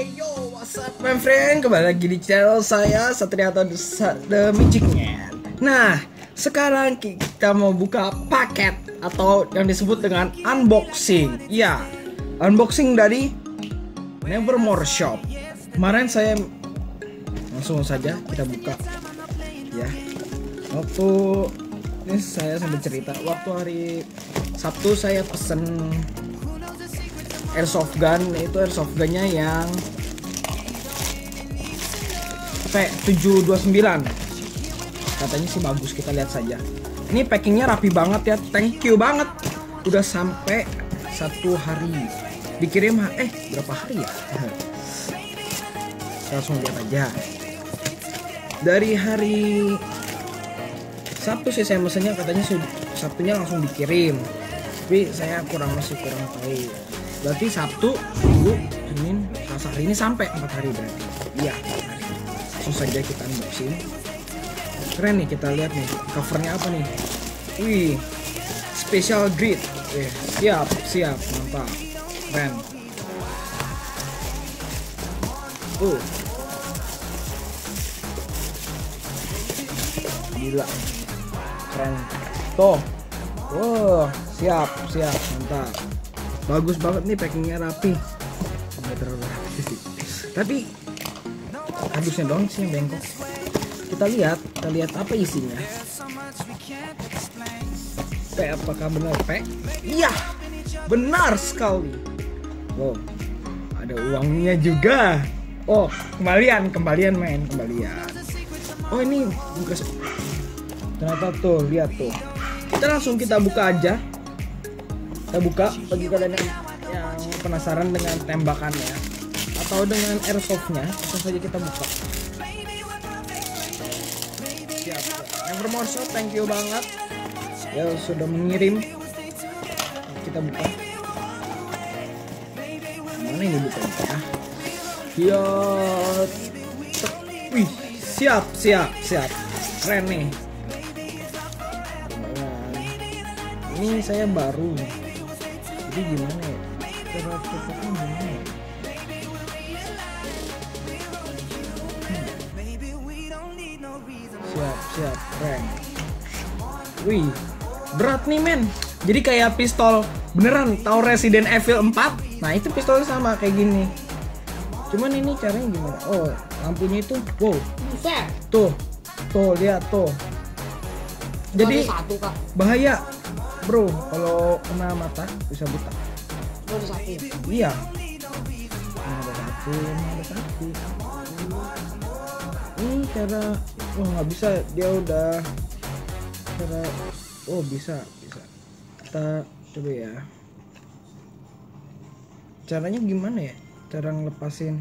Yo, what's up my friend? Kembali lagi di channel saya, Satria atau The Magic Man. Nah, sekarang kita mau buka paket atau yang disebut dengan unboxing. Ya, unboxing dari Nevermore Shop. Kemarin saya langsung saja kita buka. Ya, waktu ini saya sambil cerita. Waktu hari Sabtu saya pesen airsoft gun, itu airsoft gunnya yang P729. Katanya sih bagus, kita lihat saja. Ini packingnya rapi banget ya, thank you banget. Udah sampai 1 hari dikirim. Berapa hari ya? Kita langsung lihat aja. Dari hari Sabtu sih saya mesennya, katanya Sabtunya langsung dikirim. Tapi saya masih kurang tahu. Berarti Sabtu, Minggu, Senin, Selasa, hari ini sampai 4 hari berarti. Iya, 4 hari. Langsung saja kita unboxing. Keren nih, kita lihat nih covernya apa nih. Wih, special grid. Siap, mantap. Keren. Gila. Keren. Tuh. Siap, mantap. Bagus banget nih, packingnya rapi. Nggak terlalu rapi sih, tapi habisnya doang sih yang bengkok. Kita lihat apa isinya. Apakah benar Iya, benar sekali. Wow, ada uangnya juga. Oh, kembalian main. Oh, ini buka. Ternyata tuh, lihat tuh. Kita buka aja. Kita buka bagi kalian yang penasaran dengan tembakannya atau dengan airsoftnya, langsung saja kita buka. Siap. Nevermore Shop, thank you banget ya sudah mengirim. Kita buka. Mana ini bukanya? Ya. Wih, siap. Keren nih. Ini saya baru. Jadi gimana ya? Cara cepatnya gimana ya? Siap, keren. Wih, berat nih men. Jadi kayak pistol beneran, tahu Resident Evil 4? Nah, itu pistolnya sama kayak gini. Cuman ini caranya gimana? Oh, lampunya itu, wow. Tuh, lihat tuh. Jadi bahaya, bro, kalau kena mata bisa buta. Ada satu ya? Iya. Ada satu. Ini cara, nggak bisa, dia udah cara. Bisa. Kita coba ya. Caranya gimana ya? Cara ngelepasin.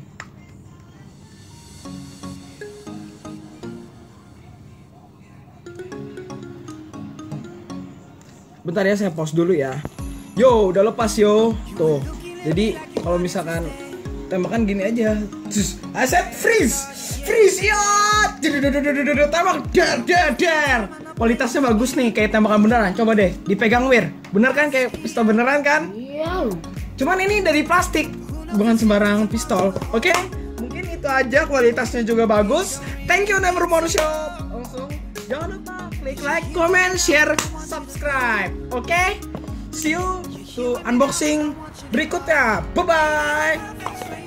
Bentar ya, saya pause dulu ya. Yo, udah lepas yo. Tuh. Jadi kalau misalkan tembakan gini aja. Aset freeze ya. Tembak der. Kualitasnya bagus nih, kayak tembakan beneran. Coba deh, dipegang Wir. Bener kan, kayak pistol beneran kan? Iya. Cuman ini dari plastik, bukan sembarang pistol. Oke? Mungkin itu aja, kualitasnya juga bagus. Thank you Nevermore Shop. Langsung jangan lupa klik like, comment, share, subscribe. Oke? See you to unboxing berikutnya. Bye bye.